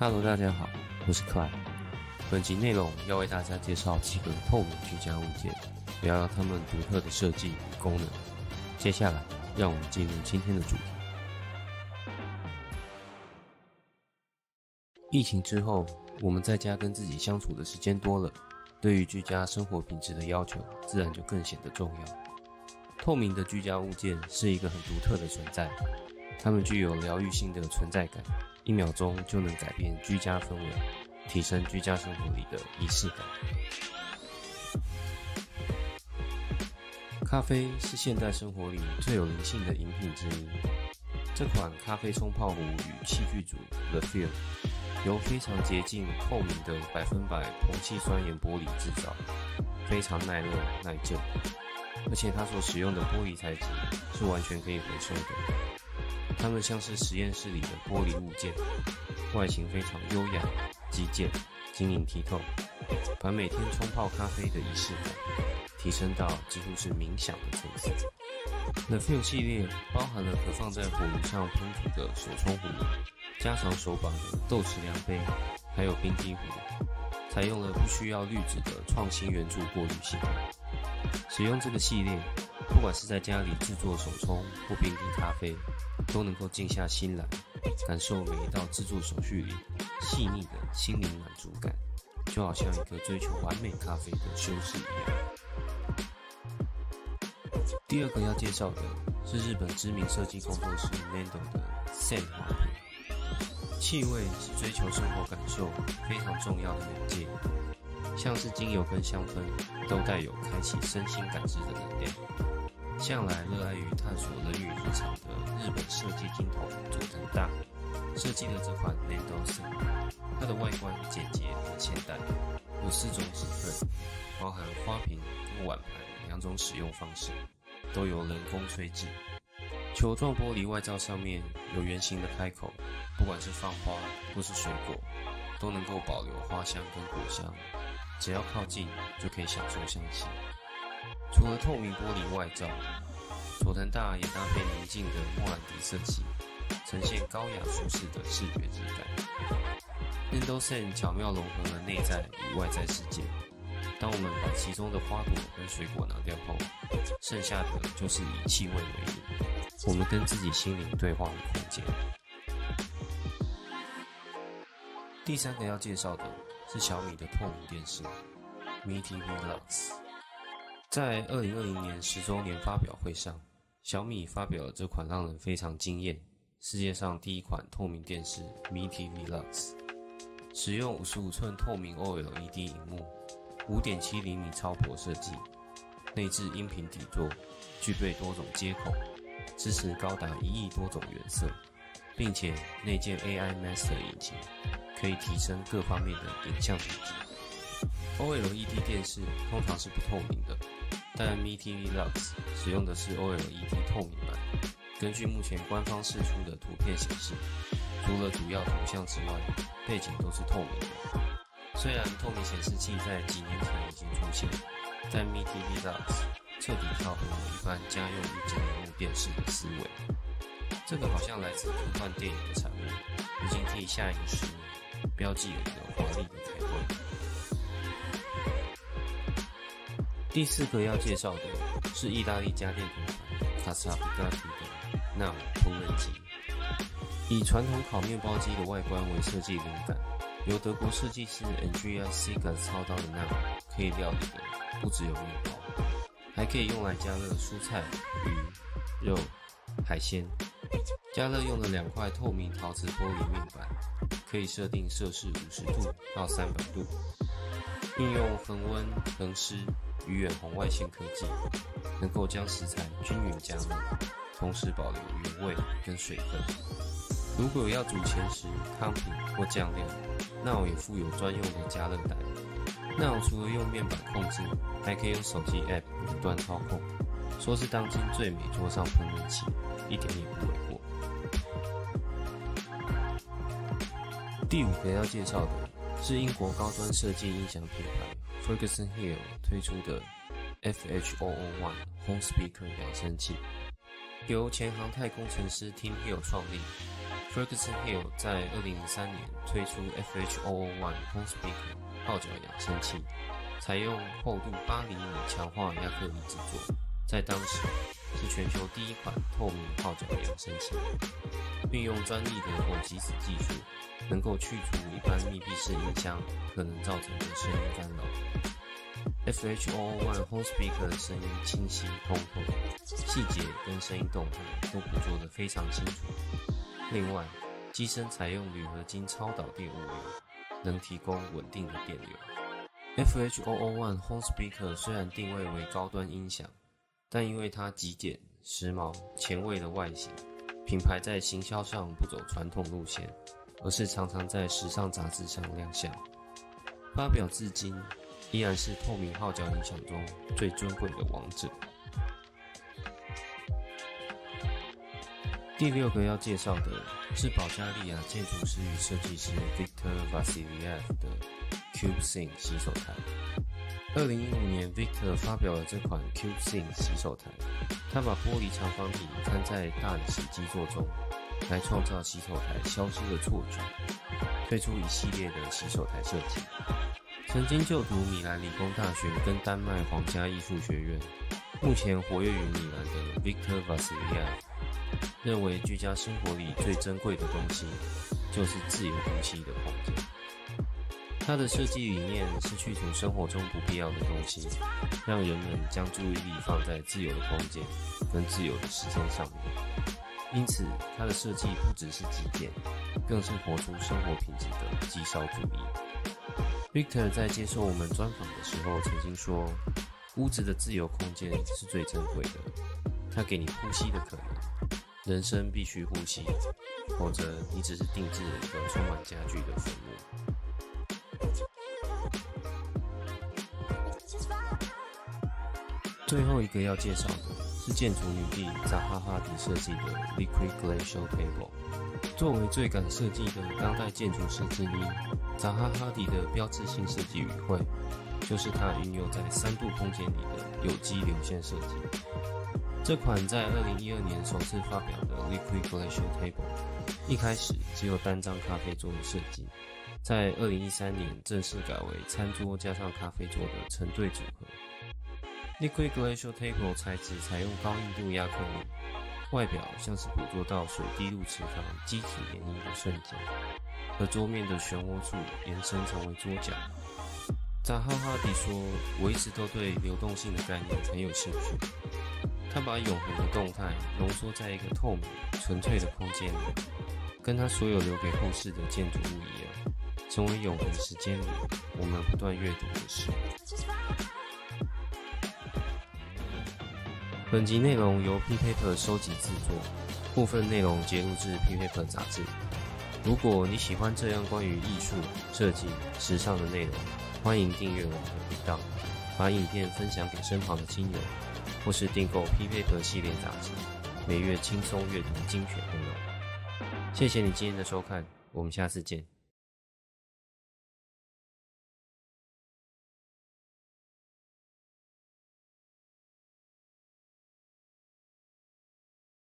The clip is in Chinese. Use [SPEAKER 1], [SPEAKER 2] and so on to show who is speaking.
[SPEAKER 1] Hello， 大家好，我是 Clyde。本集内容要为大家介绍几个透明居家物件，聊聊它们独特的设计与功能。接下来，让我们进入今天的主题。疫情之后，我们在家跟自己相处的时间多了，对于居家生活品质的要求，自然就更显得重要。透明的居家物件是一个很独特的存在，它们具有疗愈性的存在感，1秒钟就能改变居家氛围，提升居家生活里的仪式感。咖啡是现代生活里最有灵性的饮品之一。这款咖啡冲泡壶与器具组 The Fill 由非常洁净透明的100%硼气酸盐玻璃制造，非常耐热耐旧，而且它所使用的玻璃材质是完全可以回收的。它们像是实验室里的玻璃物件，外形非常优雅、极简、晶莹剔透，把每天冲泡咖啡的仪式感提升到几乎是冥想的层次。The Fill 系列包含了可放在火炉上烹煮的手冲壶、加长手把的豆豉量杯，还有冰滴壶，采用了不需要滤纸的创新圆柱过滤系统。使用这个系列，不管是在家里制作手冲或冰滴咖啡，都能够静下心来，感受每一道制作手续里细腻的心灵满足感，就好像一个追求完美咖啡的修士一样。第二个要介绍的是日本知名设计工作室 Nendo 的 Scent 花瓶。气味是追求生活感受非常重要的媒介，像是精油跟香氛都带有开启身心感知的能量。向来热爱于探索人与日常的日本设计金童佐藤大设计了这款 Nendo Scent， 它的外观简洁而现代，有4种尺寸，包含花瓶跟碗盘2种使用方式，都由人工吹制。球状玻璃外罩上面有圆形的开口，不管是放花或是水果，都能够保留花香跟果香，只要靠近就可以享受香气。除了透明玻璃外罩，佐藤大也搭配宁静的莫兰迪色系，呈现高雅舒适的视觉质感。Nendo Scent 巧妙融合了内在与外在世界。当我们把其中的花朵跟水果拿掉后，剩下的就是以气味为引，我们跟自己心灵对话的空间。第三个要介绍的是小米的透明电视 Mi TV Lux。在2020年10周年发表会上，小米发表了这款让人非常惊艳、世界上第一款透明电视 Mi TV Lux， 使用55寸透明 OLED 萤幕，5.7厘米超薄设计，内置音频底座，具备多种接口，支持高达1亿多种原色，并且内建 AI Master 引擎，可以提升各方面的影像品质。OLED 电视通常是不透明的，但 Mi TV Lux 使用的是 OLED 透明版。根据目前官方释出的图片显示，除了主要图像之外，背景都是透明的。虽然透明显示器在几年前已经出现，但 Mi TV Lux 彻底跳脱了一般家用液晶萤幕电视的思维。这个好像来自科幻电影的产物，已经替下一个10年标记了一个华丽的开端。第4个要介绍的是意大利家电品牌 Cassapiatti 的 Now 烹饪机。以传统烤面包机的外观为设计灵感，由德国设计师 Andrea Seeger 操刀的 Now 可以料理的不只有面包，还可以用来加热蔬菜、鱼、肉、海鲜。加热用了2块透明陶瓷玻璃面板，可以设定摄氏50度到300度，运用恒温、恒湿与远红外线科技，能够将食材均匀加热，同时保留原味跟水分。如果要煮前食、汤品或酱料，Now也附有专用的加热带。Now除了用面板控制，还可以用手机 App 远端操控，说是当今最美桌上烹饪器，一点也不为过。第5个要介绍的是英国高端设计音响品牌 Ferguson Hill 推出的 FH001 Home Speaker 扬声器，由前航太工程师 Tim Hill 创立， Ferguson Hill 在2003年推出 FH001 Home Speaker 号角扬声器，采用厚度8厘米强化亚克力制作，在当时是全球第一款透明号角扬声器，运用专利的混击死技术，能够去除一般密闭式音箱可能造成的声音干扰。FH001 Home Speaker 的声音清晰通透，细节跟声音动态都捕捉得非常清楚。另外，机身采用铝合金超导电物流，能提供稳定的电流。FH001 Home Speaker 虽然定位为高端音响，但因为它极简、时髦、前卫的外形，品牌在行销上不走传统路线，而是常常在时尚杂志上亮相。发表至今，依然是透明号角音响中最尊贵的王者。第6个要介绍的是保加利亚建筑师与设计师 Victor Vassiliev 的 CubeSync 洗手台。2015年 Victor 发表了这款 CubeSync 洗手台，他把玻璃长方体看在大理石基座中，来创造洗手台消失的错觉，推出一系列的洗手台设计。曾经就读米兰理工大学跟丹麦皇家艺术学院，目前活跃于米兰的 Victor Vassiliev认为居家生活里最珍贵的东西就是自由呼吸的空间。他的设计理念是去除生活中不必要的东西，让人们将注意力放在自由的空间跟自由的时间上面。因此，他的设计不只是极简，更是活出生活品质的极少主义。Victor 在接受我们专访的时候曾经说，屋子的自由空间是最珍贵的，它给你呼吸的可能。人生必须呼吸，否则你只是定制了一个充满家具的坟墓。最后一个要介绍的是建筑女帝扎哈·哈迪设计的 Liquid Glacial Table。作为最敢设计的当代建筑师之一，扎哈·哈迪的标志性设计语汇就是他运用在3度空间里的有机流线设计。这款在2012年首次发表的 Liquid Glacial Table， 一开始只有单张咖啡桌的设计，在2013年正式改为餐桌加上咖啡桌的成对组合。Liquid Glacial Table 材质采用高硬度亚克力，外表像是捕捉到水滴入池塘机体涟漪的瞬间，而桌面的漩涡处延伸成为桌角。扎哈·哈迪说：“我一直都对流动性的概念很有兴趣。他把永恒的动态浓缩在一个透明、纯粹的空间里，跟他所有留给后世的建筑物一样，成为永恒时间里我们不断阅读的事。”本集内容由 P-Paper 收集制作，部分内容截录至 P-Paper 杂志。如果你喜欢这样关于艺术、设计、时尚的内容，欢迎订阅我们的频道，把影片分享给身旁的亲友，或是订购 P-Paper 系列杂志，每月轻松阅读精选内容。谢谢你今天的收看，我们下次见。